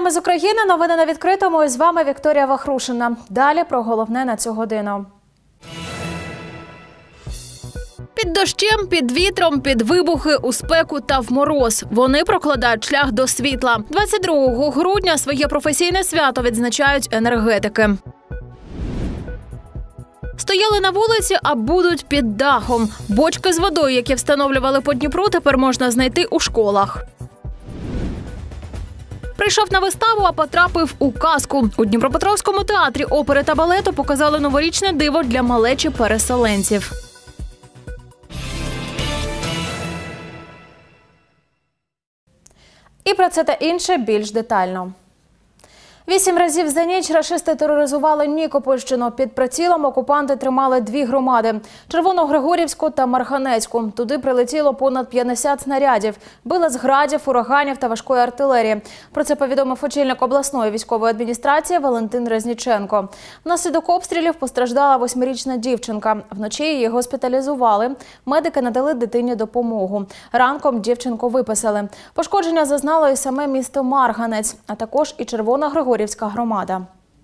Ми з України. Новини на відкритому. І з вами Вікторія Вахрушина. Далі про головне на цю годину. Під дощем, під вітром, під вибухи, у спеку та в мороз. Вони прокладають шлях до світла. 22 грудня своє професійне свято відзначають енергетики. Стояли на вулиці, а будуть під дахом. Бочки з водою, які встановлювали по Дніпру, тепер можна знайти у школах. Прийшов на виставу, а потрапив у казку. У Дніпропетровському театрі опери та балету показали новорічне диво для малечі переселенців. І про це та інше більш детально. 8 разів за ніч рашисти тероризували Нікопольщину. Під прицілом окупанти тримали 2 громади – Червоногригорівську та Марганецьку. Туди прилетіло понад 50 снарядів. Били з градів, ураганів та важкої артилерії. Про це повідомив очільник обласної військової адміністрації Валентин Резніченко. Внаслідок обстрілів постраждала 8-річна дівчинка. Вночі її госпіталізували. Медики надали дитині допомогу. Ранком дівчинку виписали. Пошкодження зазнало і саме місто Марганець, а також і Червоногригорівська громада.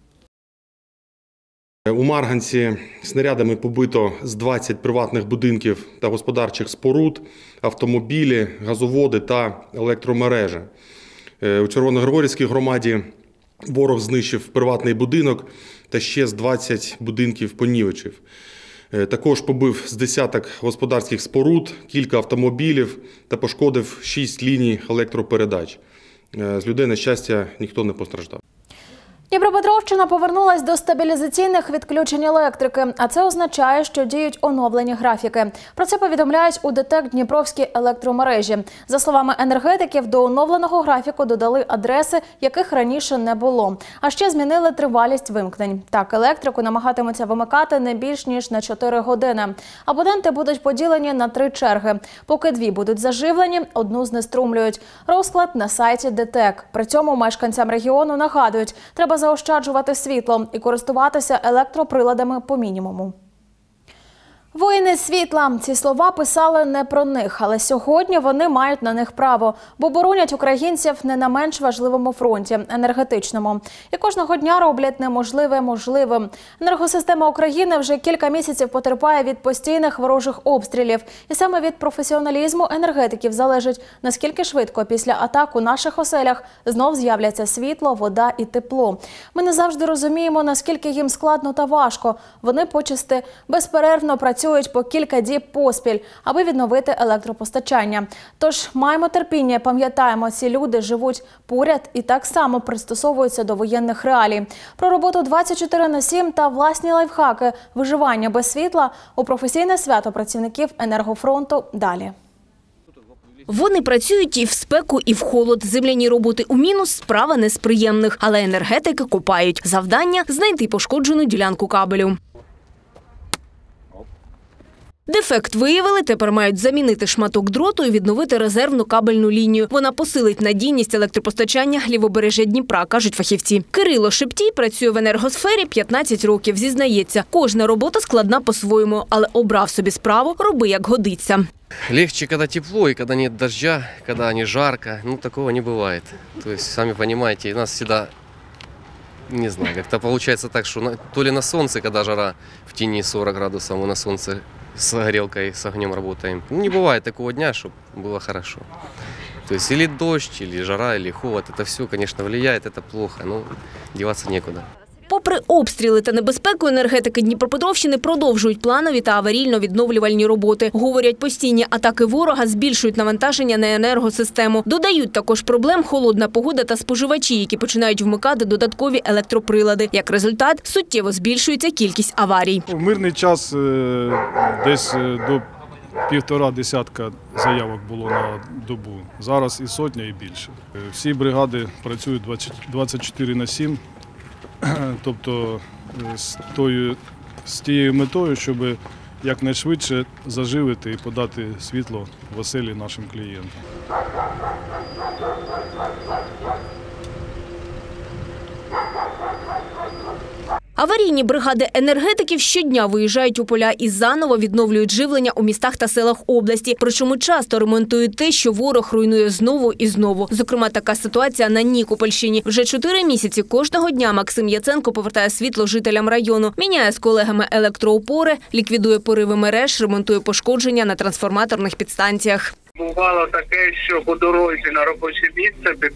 У Марганці снарядами побито з 20 приватних будинків та господарчих споруд, автомобілі, газоводи та електромережі. У Червоногригорівській громаді ворог знищив приватний будинок та ще з 20 будинків понівечив. Також побив з десяток господарських споруд, кілька автомобілів та пошкодив 6 ліній електропередач. З людей, на щастя, ніхто не постраждав. Дніпропетровщина повернулась до стабілізаційних відключень електрики, а це означає, що діють оновлені графіки. Про це повідомляють у ДТЕК Дніпровські електромережі. За словами енергетиків, до оновленого графіку додали адреси, яких раніше не було. А ще змінили тривалість вимкнень. Так, електрику намагатимуться вимикати не більш ніж на 4 години. Абоненти будуть поділені на 3 черги. Поки 2 будуть заживлені, 1 знеструмлюють. Розклад на сайті ДТЕК. При цьому мешканцям регіону нагадують, треба заощаджувати світло і користуватися електроприладами по мінімуму. Воїни світла. Ці слова писали не про них, але сьогодні вони мають на них право, бо боронять українців не на менш важливому фронті – енергетичному. І кожного дня роблять неможливе можливим. Енергосистема України вже кілька місяців потерпає від постійних ворожих обстрілів. І саме від професіоналізму енергетиків залежить, наскільки швидко після атак у наших оселях знов з'являться світло, вода і тепло. Ми не завжди розуміємо, наскільки їм складно та важко. Вони почасти безперервно працюють по кілька діб поспіль, аби відновити електропостачання. Тож маємо терпіння, пам'ятаємо, ці люди живуть поряд і так само пристосовуються до воєнних реалій. Про роботу 24/7 та власні лайфхаки виживання без світла у професійне свято працівників енергофронту далі. Вони працюють і в спеку, і в холод. Земляні роботи у мінус – справа не з приємних. Але енергетики копають. Завдання – знайти пошкоджену ділянку кабелю. Дефект виявили, тепер мають замінити шматок дроту і відновити резервну кабельну лінію. Вона посилить надійність електропостачання лівобережжя Дніпра, кажуть фахівці. Кирило Шептій працює в енергосфері 15 років. Зізнається, кожна робота складна по-своєму, але обрав собі справу «роби як годиться». Легче, когда тепло и когда нет дождя, когда не жарко. Ну, такого не бывает. То есть, сами понимаете, у нас всегда, не знаю, как-то получается так, что то ли на солнце, когда жара в тени 40 градусов, мы на солнце с горелкой, с огнем работаем. Не бывает такого дня, чтобы было хорошо. То есть или дождь, или жара, или холод. Это все, конечно, влияет, это плохо, но деваться некуда. Попри обстріли та небезпеку, енергетики Дніпропетровщини продовжують планові та аварійно-відновлювальні роботи. Говорять, постійні атаки ворога збільшують навантаження на енергосистему. Додають також проблем холодна погода та споживачі, які починають вмикати додаткові електроприлади. Як результат, суттєво збільшується кількість аварій. В мирний час десь до 1,5 десятка заявок було на добу. Зараз і сотня, і більше. Всі бригади працюють 24/7. Тобто з тією метою, щоб якнайшвидше заживити і подати світло в оселі нашим клієнтам. Аварійні бригади енергетиків щодня виїжджають у поля і заново відновлюють живлення у містах та селах області. Причому часто ремонтують те, що ворог руйнує знову і знову. Зокрема, така ситуація на Нікопольщині. Вже 4 місяці кожного дня Максим Яценко повертає світло жителям району. Міняє з колегами електроопори, ліквідує пориви мереж, ремонтує пошкодження на трансформаторних підстанціях. Бувало таке, що по дорозі на робоче місце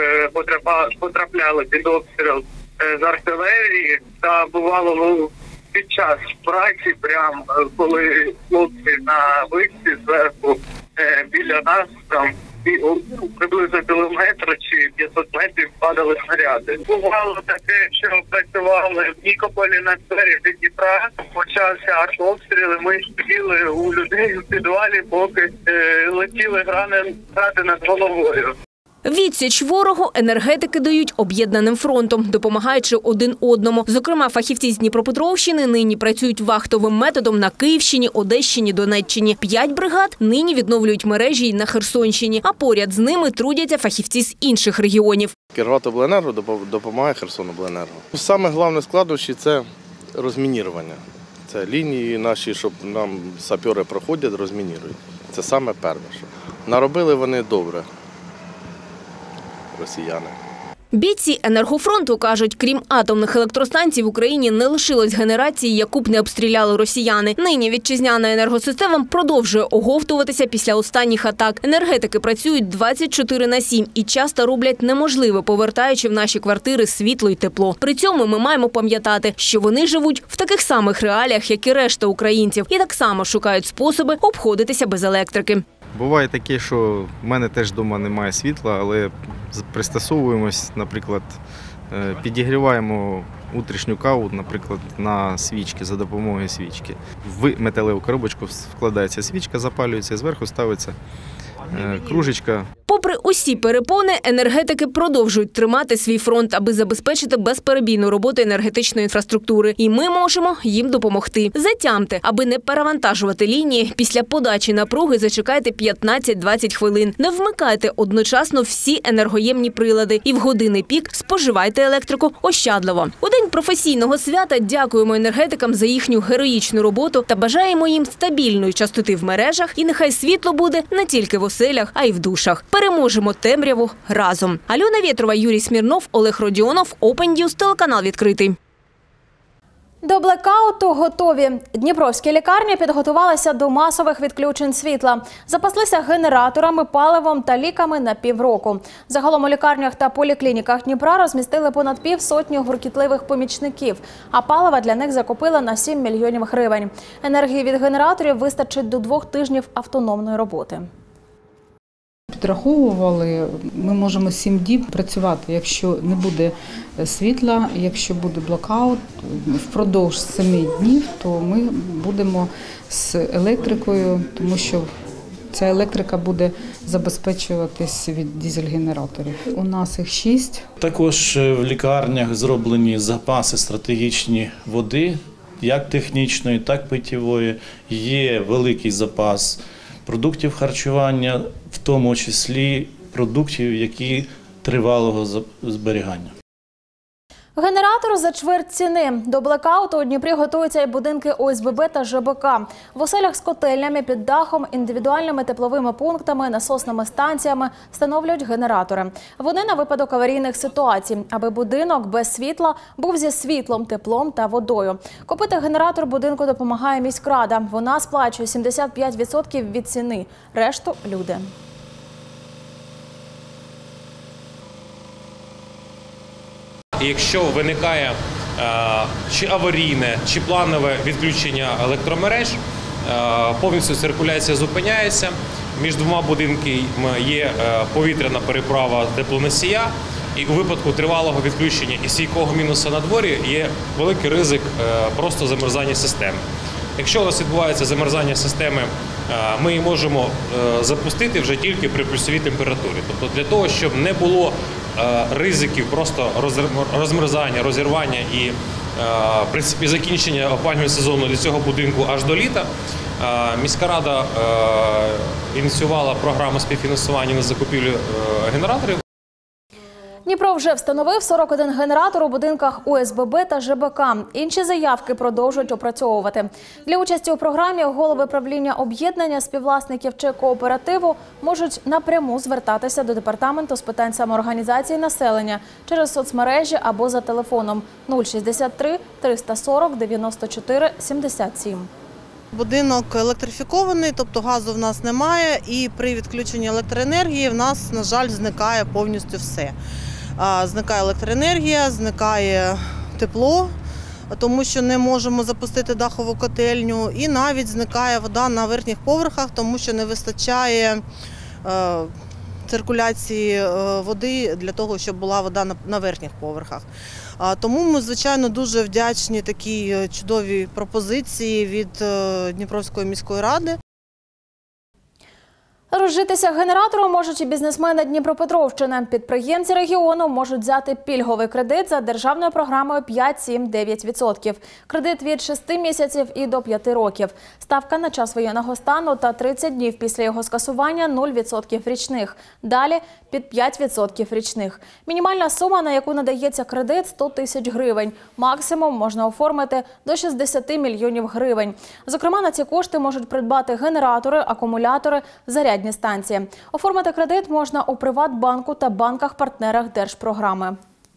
потрапляли під обстріл з артилерії, та бувало під час праці, прямо коли хлопці на вишці зверху біля нас там приблизно кілометр чи 500 метрів падали снаряди. Бувало таке, що працювали в Нікополі на березі Дніпра, почався артобстріл, ми сиділи у людей в підвалі, поки летіли гради над головою. Відсіч ворогу енергетики дають об'єднаним фронтом, допомагаючи один одному. Зокрема, фахівці з Дніпропетровщини нині працюють вахтовим методом на Київщині, Одещині, Донеччині. 5 бригад нині відновлюють мережі й на Херсонщині, а поряд з ними трудяться фахівці з інших регіонів. Кіровоградобленерго допомагає Херсонобленерго. Саме головне складовище – це розмінірування. Це лінії наші, щоб нам сапери проходять, розмінірують. Це саме перше. Наробили вони добре. Росіяни. Бійці енергофронту кажуть, крім атомних електростанцій в Україні не лишилось генерації, яку б не обстріляли росіяни. Нині вітчизняна енергосистема продовжує оговтуватися після останніх атак. Енергетики працюють 24/7 і часто роблять неможливе, повертаючи в наші квартири світло й тепло. При цьому ми маємо пам'ятати, що вони живуть в таких самих реаліях, як і решта українців, і так само шукають способи обходитися без електрики. Буває таке, що в мене теж вдома немає світла, але пристосовуємось, наприклад, підігріваємо утрішню каву, наприклад, на свічки, за допомогою свічки. В металеву коробочку вкладається свічка, запалюється, зверху ставиться кружечка. Попри усі перепони, енергетики продовжують тримати свій фронт, аби забезпечити безперебійну роботу енергетичної інфраструктури. І ми можемо їм допомогти. Затямте, аби не перевантажувати лінії, після подачі напруги зачекайте 15-20 хвилин. Не вмикайте одночасно всі енергоємні прилади і в години пік споживайте електрику ощадливо. У день професійного свята дякуємо енергетикам за їхню героїчну роботу та бажаємо їм стабільної частоти в мережах, і нехай світло буде не тільки в оселях, а й в душах. Переможемо темряву разом. Альона Вєтрова, Юрій Смірнов, Олег Родіонов, Open News, телеканал «Відкритий». До блекауту готові. Дніпровські лікарні підготувалися до масових відключень світла. Запаслися генераторами, паливом та ліками на півроку. Загалом у лікарнях та поліклініках Дніпра розмістили понад півсотні гуркітливих помічників, а палива для них закупили на 7 мільйонів гривень. Енергії від генераторів вистачить до 2 тижнів автономної роботи. Підраховували, ми можемо 7 діб працювати, якщо не буде світла, якщо буде блокаут, впродовж 7 днів, то ми будемо з електрикою, тому що ця електрика буде забезпечуватись від дизель-генераторів. У нас їх 6. Також в лікарнях зроблені запаси стратегічні води, як технічної, так і питьєвої. Є великий запас продуктів харчування, в тому числі продуктів, які тривалого зберігання. Генератор за чверть ціни. До блекауту у Дніпрі готуються і будинки ОСББ та ЖБК. В оселях з котельнями під дахом, індивідуальними тепловими пунктами, насосними станціями встановлюють генератори. Вони на випадок аварійних ситуацій, аби будинок без світла був зі світлом, теплом та водою. Купити генератор будинку допомагає міськрада. Вона сплачує 75% від ціни. Решту – люди. Якщо виникає чи аварійне, чи планове відключення електромереж, повністю циркуляція зупиняється. Між двома будинками є повітряна переправа теплоносія, і у випадку тривалого відключення і стійкого мінуса на дворі є великий ризик просто замерзання системи. Якщо у нас відбувається замерзання системи, ми її можемо запустити вже тільки при плюсовій температурі. Тобто для того, щоб не було ризиків просто розмерзання, розірвання і в принципі закінчення опалювального сезону для цього будинку аж до літа, міська рада ініціювала програму співфінансування на закупівлю генераторів. Дніпро вже встановив 41 генератор у будинках ОСББ та ЖБК. Інші заявки продовжують опрацьовувати. Для участі у програмі голови правління об'єднання, співвласників чи кооперативу можуть напряму звертатися до департаменту з питань самоорганізації населення через соцмережі або за телефоном 063 340 94 77. Будинок електрифікований, тобто газу в нас немає, і при відключенні електроенергії в нас, на жаль, зникає повністю все. Зникає електроенергія, зникає тепло, тому що не можемо запустити дахову котельню, і навіть зникає вода на верхніх поверхах, тому що не вистачає циркуляції води для того, щоб була вода на верхніх поверхах. Тому ми, звичайно, дуже вдячні такій чудовій пропозиції від Дніпровської міської ради. Розжитися генератором можуть і бізнесмени Дніпропетровщини. Підприємці регіону можуть взяти пільговий кредит за державною програмою 5-7-9%. Кредит від 6 місяців і до 5 років. Ставка на час воєнного стану та 30 днів після його скасування – 0% річних. Далі – під 5% річних. Мінімальна сума, на яку надається кредит – 100 тисяч гривень. Максимум можна оформити до 60 мільйонів гривень. Зокрема, на ці кошти можуть придбати генератори, акумулятори, зарядні станції. Оформити кредит можна у Приватбанку та банках-партнерах держпрограми.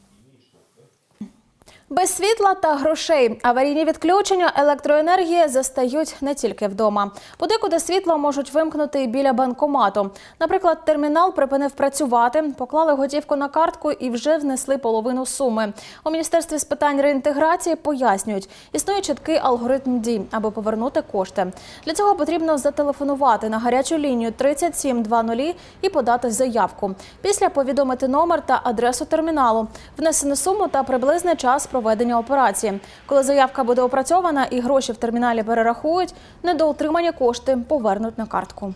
Без світла та грошей аварійні відключення електроенергії застають не тільки вдома. Подекуди світло можуть вимкнути і біля банкомату. Наприклад, термінал припинив працювати, поклали готівку на картку і вже внесли половину суми. У Міністерстві з питань реінтеграції пояснюють, існує чіткий алгоритм дій, аби повернути кошти. Для цього потрібно зателефонувати на гарячу лінію 3720 і подати заявку. Після повідомити номер та адресу терміналу, внесену суму та приблизний час проведення операції. Коли заявка буде опрацьована і гроші в терміналі перерахують, недоотримані кошти повернуть на картку.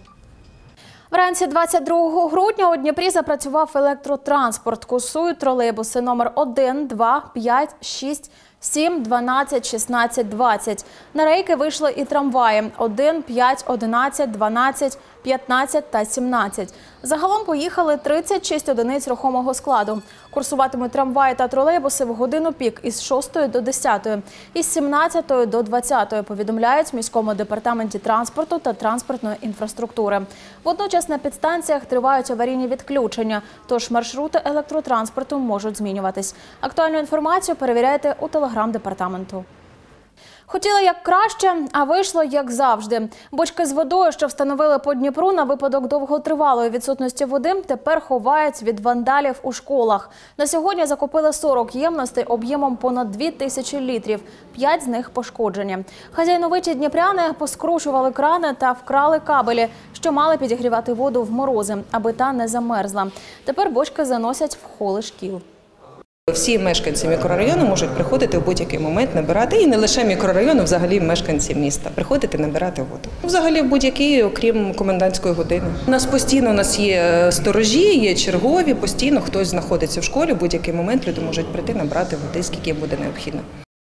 Вранці 22 грудня у Дніпрі запрацював електротранспорт. Курсують тролейбуси номер 1, 2, 5, 6, 7, 12, 16, 20. На рейки вийшли і трамваї – 1, 5, 11, 12, 15 та 17. Загалом поїхали 36 одиниць рухомого складу. Курсуватимуть трамваї та тролейбуси в годину пік із 6 до 10, із 17 до 20, повідомляють в міському департаменті транспорту та транспортної інфраструктури. Водночас на підстанціях тривають аварійні відключення, тож маршрути електротранспорту можуть змінюватись. Актуальну інформацію перевіряйте у телеграм-департаменту. Хотіли як краще, а вийшло як завжди. Бочки з водою, що встановили по Дніпру на випадок довготривалої відсутності води, тепер ховають від вандалів у школах. На сьогодні закупили 40 ємностей об'ємом понад 2000 літрів. 5 з них пошкоджені. Хазяйновиті дніпряни поскручували крани та вкрали кабелі, що мали підігрівати воду в морози, аби та не замерзла. Тепер бочки заносять в холи шкіл. Всі мешканці мікрорайону можуть приходити в будь-який момент набирати, і не лише мікрорайону, взагалі мешканці міста, приходити набирати воду. Взагалі в будь-який, окрім комендантської години. У нас є сторожі, є чергові, постійно хтось знаходиться в школі, в будь-який момент люди можуть прийти набрати води, скільки буде необхідно.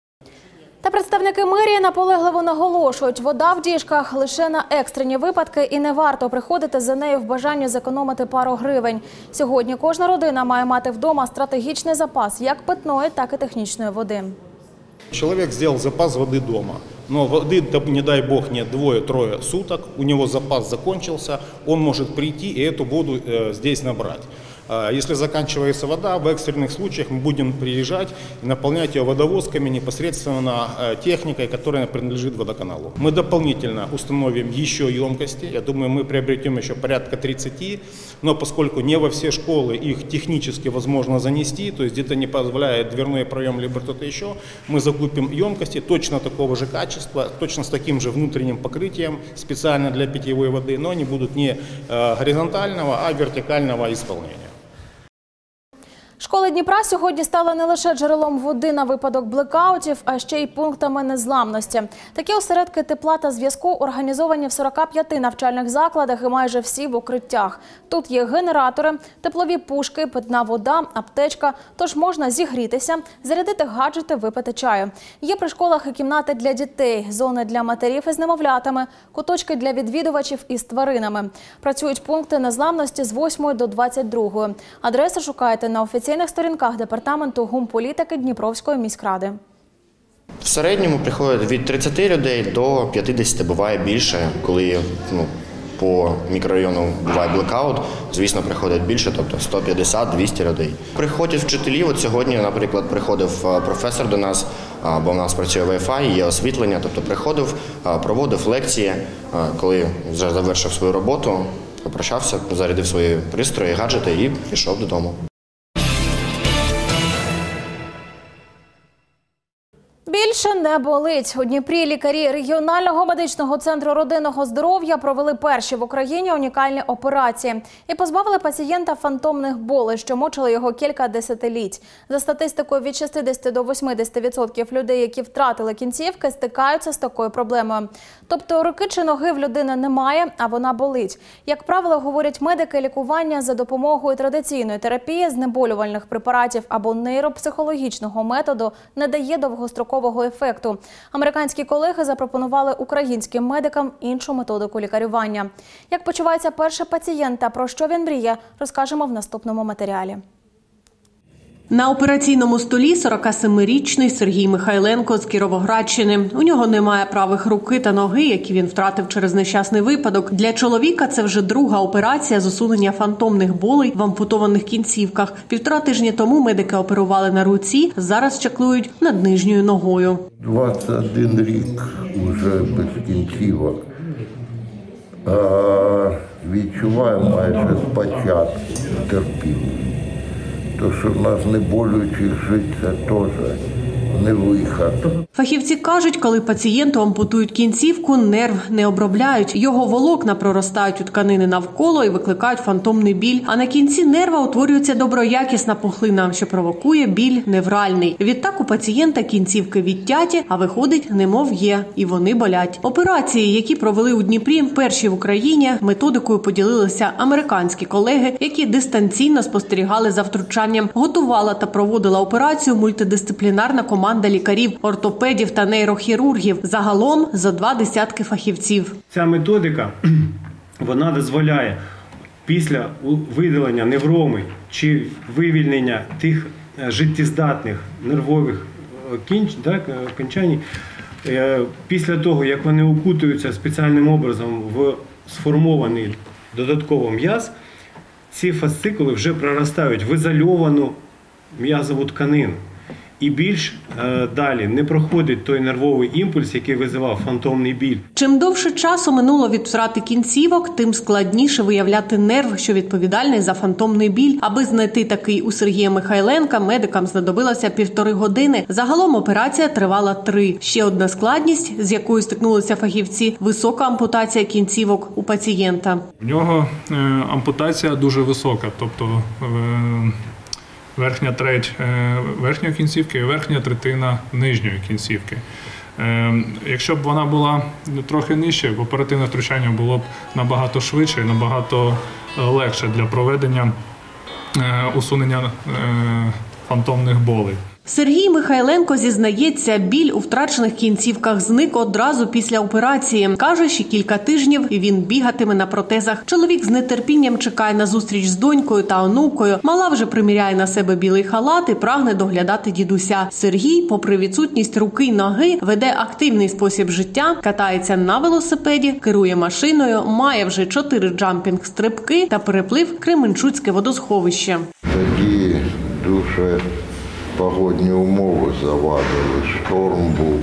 Та представники мерії наполегливо наголошують, вода в діжках лише на екстрені випадки і не варто приходити за нею в бажанні зекономити пару гривень. Сьогодні кожна родина має мати вдома стратегічний запас як питної, так і технічної води. Человек сделал запас воды дома, но воды, не дай бог, нет 2-3 суток, у него запас закончился, он может прийти и эту воду здесь набрать. Если заканчивается вода, в экстренных случаях мы будем приезжать и наполнять ее водовозками непосредственно техникой, которая принадлежит водоканалу. Мы дополнительно установим еще емкости, я думаю, мы приобретем еще порядка 30, но поскольку не во все школы их технически возможно занести, то есть где-то не позволяет дверной проем либо что-то еще, мы закупим емкости точно такого же качества, точно с таким же внутренним покрытием, специально для питьевой воды, но они будут не горизонтального, а вертикального исполнения. Школи Дніпра сьогодні стали не лише джерелом води на випадок блекаутів, а ще й пунктами незламності. Такі осередки тепла та зв'язку організовані в 45 навчальних закладах і майже всі в укриттях. Тут є генератори, теплові пушки, питна вода, аптечка, тож можна зігрітися, зарядити гаджети, випити чаю. Є при школах і кімнати для дітей, зони для матерів із немовлятами, куточки для відвідувачів із тваринами. Працюють пункти незламності з 8 до 22. Адреси шукайте на офіційному офіційних сторінках департаменту гумполітики Дніпровської міськради. В середньому приходить від 30 людей до 50, буває більше, коли по мікрорайону буває блекаут, звісно, приходить більше, тобто 150-200 людей. Приходять вчителі, от сьогодні, наприклад, приходив професор до нас, бо в нас працює Wi-Fi, є освітлення, тобто приходив, проводив лекції, коли вже завершив свою роботу, попрощався, зарядив свої пристрої, гаджети і пішов додому. Більше не болить. У Дніпрі лікарі регіонального медичного центру родинного здоров'я провели перші в Україні унікальні операції і позбавили пацієнта фантомних болей, що мучили його кілька десятиліть. За статистикою, від 60 до 80% людей, які втратили кінцівки, стикаються з такою проблемою. Тобто руки чи ноги в людини немає, а вона болить. Як правило, говорять медики, лікування за допомогою традиційної терапії, знеболювальних препаратів або нейропсихологічного методу не дає довгострокового ефекту. Американські колеги запропонували українським медикам іншу методику лікарювання. Як почувається перший пацієнт та про що він мріє, розкажемо в наступному матеріалі. На операційному столі 47-річний Сергій Михайленко з Кіровоградщини. У нього немає правих руки та ноги, які він втратив через нещасний випадок. Для чоловіка це вже друга операція з усунення фантомних болей в ампутованих кінцівках. 1,5 тижні тому медики оперували на руці, зараз чаклують над нижньою ногою. 21 рік вже без кінцівок. Відчуваю майже спочатку терпіння. То, що в нас не болючих жить, це теж не вихід. Фахівці кажуть, коли пацієнту ампутують кінцівку, нерв не обробляють. Його волокна проростають у тканини навколо і викликають фантомний біль. А на кінці нерва утворюється доброякісна пухлина, що провокує біль невральний. Відтак у пацієнта кінцівки відтяті, а виходить, немов є. І вони болять. Операції, які провели у Дніпрі, перші в Україні, методикою поділилися американські колеги, які дистанційно спостерігали за втручанням. Готувала та проводила операцію мультидисциплінарна команда лікарів, ортопедів та нейрохірургів. Загалом зо 20 фахівців. Ця методика, вона дозволяє після видалення невроми чи вивільнення тих життєздатних нервових кінчань, після того, як вони укутуються спеціальним образом в сформований додатково м'яз, ці фасцикули вже проростають в ізольовану м'язову тканину. І більш далі не проходить той нервовий імпульс, який визивав фантомний біль. Чим довше часу минуло від втрати кінцівок, тим складніше виявляти нерв, що відповідальний за фантомний біль. Аби знайти такий у Сергія Михайленка, медикам знадобилося 1,5 години. Загалом операція тривала 3. Ще одна складність, з якою стикнулися фахівці – висока ампутація кінцівок у пацієнта. У нього ампутація дуже висока, тобто верхня треть верхньої кінцівки і верхня третина нижньої кінцівки. Якщо б вона була трохи нижче, оперативне втручання було б набагато швидше і набагато легше для проведення усунення фантомних болей. Сергій Михайленко зізнається, біль у втрачених кінцівках зник одразу після операції. Каже, що кілька тижнів і він бігатиме на протезах. Чоловік з нетерпінням чекає на зустріч з донькою та онукою. Мала вже приміряє на себе білий халат і прагне доглядати дідуся. Сергій, попри відсутність руки й ноги, веде активний спосіб життя, катається на велосипеді, керує машиною, має вже 4 джампінг-стрибки та переплив Кременчуцьке водосховище. Тоді дуже погодні умови завадили, шторм був,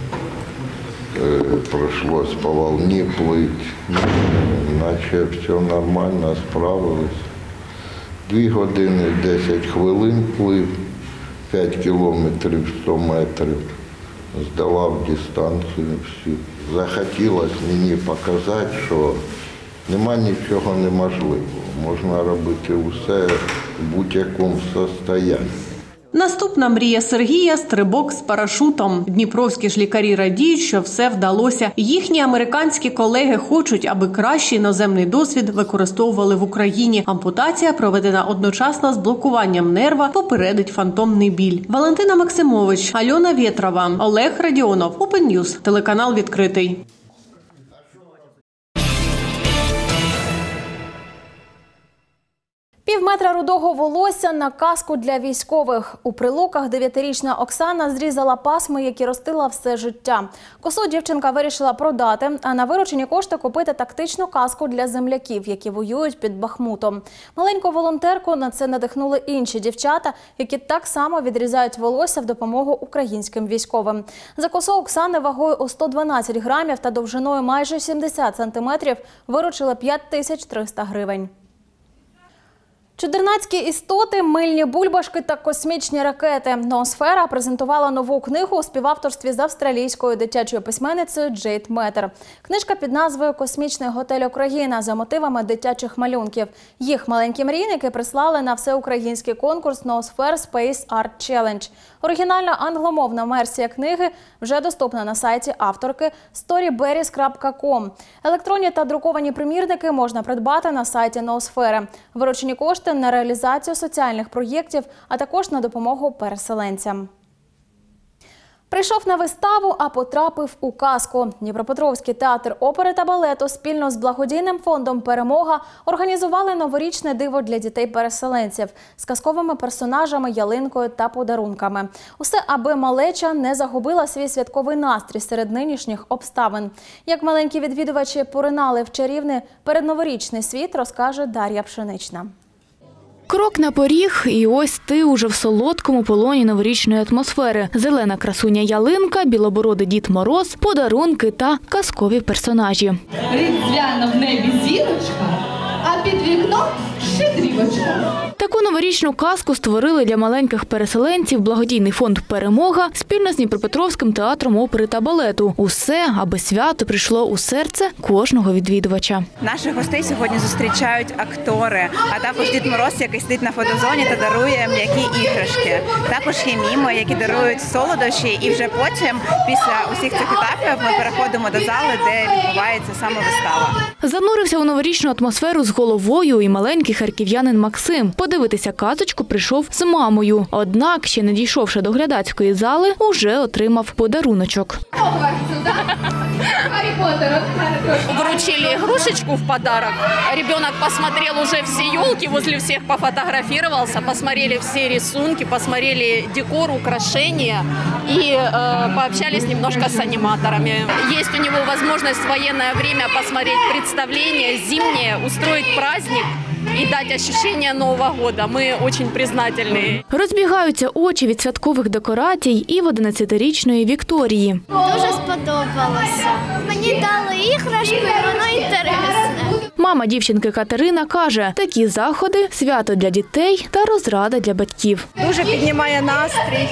прийшлось по волні плити, наче все нормально, справились. 2 години 10 хвилин плив, 5 кілометрів 100 метрів, здавав дистанцію всю. Захотілося мені показати, що нема нічого неможливого, можна робити усе в будь-якому стані. Наступна мрія Сергія – стрибок з парашутом. Дніпровські ж лікарі радіють, що все вдалося. Їхні американські колеги хочуть, аби кращий іноземний досвід використовували в Україні. Ампутація, проведена одночасно з блокуванням нерва, попередить фантомний біль. Валентина Максимович, Альона Вєтрова, Олег Радіонов, Open News, телеканал «Відкритий». Півметра рудого волосся на каску для військових. У Прилуках 9-річна Оксана зрізала пасми, які ростила все життя. Косу дівчинка вирішила продати, а на виручені кошти купити тактичну каску для земляків, які воюють під Бахмутом. Маленьку волонтерку на це надихнули інші дівчата, які так само відрізають волосся в допомогу українським військовим. За косу Оксани вагою у 112 грамів та довжиною майже 70 сантиметрів виручили 5300 гривень. Чудернацькі істоти, мильні бульбашки та космічні ракети. Ноосфера презентувала нову книгу у співавторстві з австралійською дитячою письменницею Джейд Метер. Книжка під назвою «Космічний готель Україна» за мотивами дитячих малюнків. Їх маленькі мрійники прислали на всеукраїнський конкурс Noosphere Space Art Challenge. Оригінальна англомовна версія книги вже доступна на сайті авторки storyberries.com. Електронні та друковані примірники можна придбати на сайті Ноосфери. Виручені кошти на реалізацію соціальних проєктів, а також на допомогу переселенцям. Прийшов на виставу, а потрапив у казку. Дніпропетровський театр опери та балету спільно з благодійним фондом «Перемога» організували новорічне диво для дітей-переселенців з казковими персонажами, ялинкою та подарунками. Усе, аби малеча не загубила свій святковий настрій серед нинішніх обставин. Як маленькі відвідувачі поринали в чарівний передноворічний світ, розкаже Дар'я Пшенична. Крок на поріг, і ось ти уже в солодкому полоні новорічної атмосфери. Зелена красуня ялинка, білобородий Дід Мороз, подарунки та казкові персонажі. Різдвяна в небі зірочка, а під вікном щедрівочка. Таку новорічну казку створили для маленьких переселенців благодійний фонд «Перемога» спільно з Дніпропетровським театром опери та балету. Усе, аби свято прийшло у серце кожного відвідувача. Наших гостей сьогодні зустрічають актори, а також Дід Мороз, який сидить на фотозоні та дарує м'які іграшки. Також є міми, які дарують солодощі, і вже потім, після усіх цих етапів, ми переходимо до зали, де відбувається саме вистава. Занурився у новорічну атмосферу з головою і маленький харків'янин Максим. Подивитися казочку прийшов з мамою. Однак, ще не дійшовши до глядацької зали, уже отримав подаруночок. Вручили игрушечку в подарок. Ребенок посмотрел уже все елки, возле всех пофотографировался, посмотрели все рисунки, посмотрели декор, украшения и пообщались немножко с аниматорами. Есть у него возможность в военное время посмотреть представление зимнее, устроить праздник і дати відчуття Нового року. Ми дуже признательні. Розбігаються очі від святкових декорацій і в 11-річної Вікторії. Дуже сподобалося. Мені дали іграшку, і воно інтересне. Мама дівчинки Катерина каже, такі заходи – свято для дітей та розрада для батьків. Дуже піднімає настрій.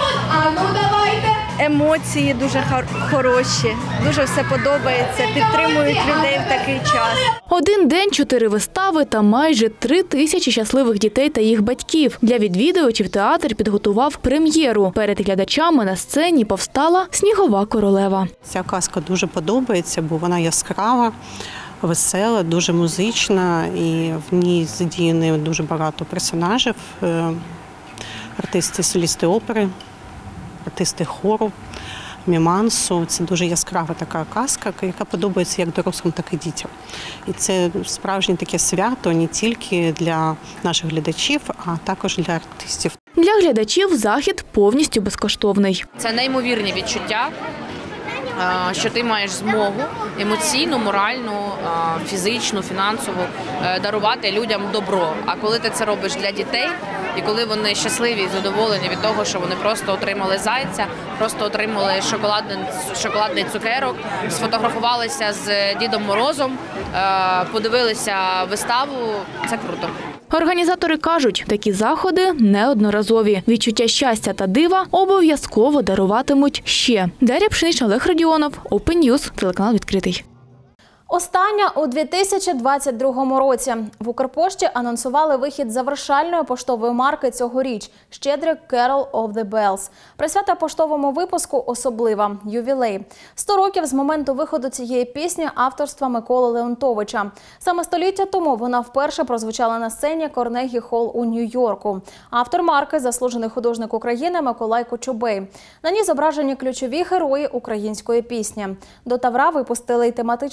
Емоції дуже хороші, дуже все подобається, підтримують людей в такий час. Один день, 4 вистави та майже 3000 щасливих дітей та їх батьків. Для відвідувачів театр підготував прем'єру. Перед глядачами на сцені повстала «Снігова королева». Ця казка дуже подобається, бо вона яскрава, весела, дуже музична і в ній задіяні дуже багато персонажів, артисти, солісти опери, артисти хору, мімансу. Це дуже яскрава така казка, яка подобається як дорослим, так і дітям. І це справжнє таке свято не тільки для наших глядачів, а також для артистів. Для глядачів захід повністю безкоштовний. Це неймовірні відчуття, що ти маєш змогу емоційну, моральну, фізичну, фінансову дарувати людям добро. А коли ти це робиш для дітей, і коли вони щасливі і задоволені від того, що вони просто отримали зайця, просто отримали шоколадний цукерок, сфотографувалися з Дідом Морозом, подивилися виставу, це круто. Організатори кажуть, такі заходи неодноразові. Відчуття щастя та дива обов'язково даруватимуть ще. Дар'я Пшенична, Олег Радіонов, Open News, телеканал «Відкритий». Остання у 2022 році. В Укрпошті анонсували вихід завершальної поштової марки цьогоріч – «Щедрик Carol of the Bells». Присвята поштовому випуску особлива – ювілей. 100 років з моменту виходу цієї пісні авторства Миколи Леонтовича. Саме століття тому вона вперше прозвучала на сцені Карнегі Холл у Нью-Йорку. Автор марки – заслужений художник України Миколай Кочубей. На ній зображені ключові герої української пісні. До тавра випустили й тематичний конверт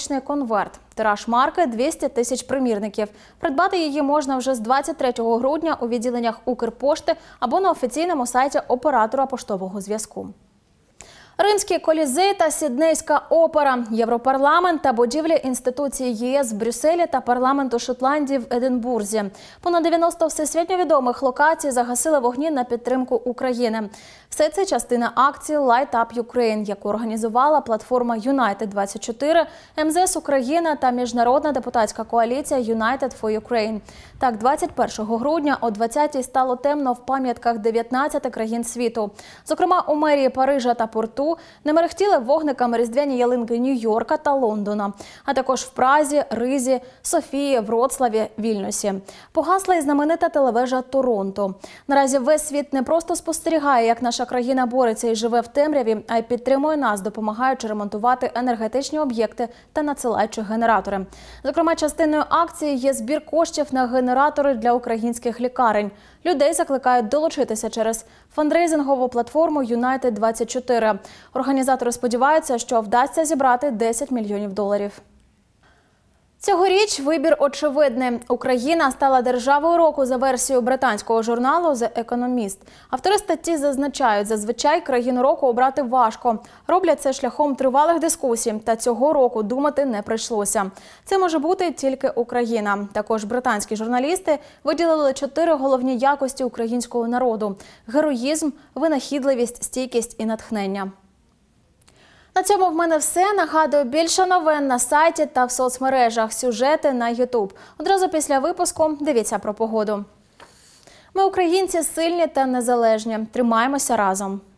«Конверт». Тираж марки – 200 тисяч примірників. Придбати її можна вже з 23 грудня у відділеннях Укрпошти або на офіційному сайті оператора поштового зв'язку. Римський Колізей та Сіднейська опера, Європарламент та будівлі інституції ЄС в Брюсселі та парламенту Шотландії в Единбурзі. Понад 90 всесвітньо відомих локацій загасили вогні на підтримку України. Все це частина акції Light Up Ukraine, яку організувала платформа United24, МЗС Україна та міжнародна депутатська коаліція United for Ukraine. Так, 21 грудня о 20-й стало темно в пам'ятках 19 країн світу. Зокрема, у мерії Парижа та Порту не мерехтіли вогниками різдвяні ялинки Нью-Йорка та Лондона, а також в Празі, Ризі, Софії, Вроцлаві, Вільнюсі. Погасла і знаменита телевежа Торонто. Наразі весь світ не просто спостерігає, як наша країна бореться і живе в темряві, а й підтримує нас, допомагаючи ремонтувати енергетичні об'єкти та надсилаючи генератори. Зокрема, частиною акції є збір коштів на генератори для українських лікарень. Людей закликають долучитися через фандрейзингову платформу United24. Організатори сподіваються, що вдасться зібрати $10 мільйонів. Цьогоріч вибір очевидний. Україна стала державою року за версією британського журналу The Economist. Автори статті зазначають, зазвичай країну року обрати важко. Роблять це шляхом тривалих дискусій, та цього року думати не прийшлося. Це може бути тільки Україна. Також британські журналісти виділили 4 головні якості українського народу – героїзм, винахідливість, стійкість і натхнення. На цьому в мене все. Нагадую, більше новин на сайті та в соцмережах, сюжети на YouTube. Одразу після випуску дивіться про погоду. Ми, українці, сильні та незалежні. Тримаємося разом.